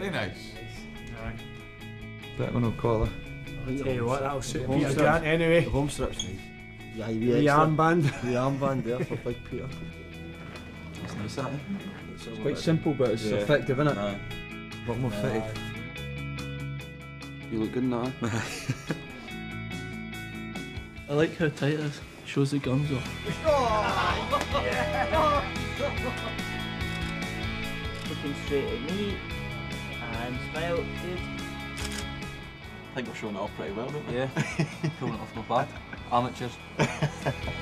Very nice. Bet we're not collar. I'll tell you what, that'll suit Peter Grant anyway. The home strip's nice. Yeah, The armband. The armband there for Big Peter. That's nice, that. It's quite simple, but it's effective, isn't it? A lot more fitted. You look good in that. I like how tight it is. Shows the guns off. Looking straight at me and smile. Good. I think we're showing it off pretty well, don't we? Yeah, pulling it off my bad. Amateurs.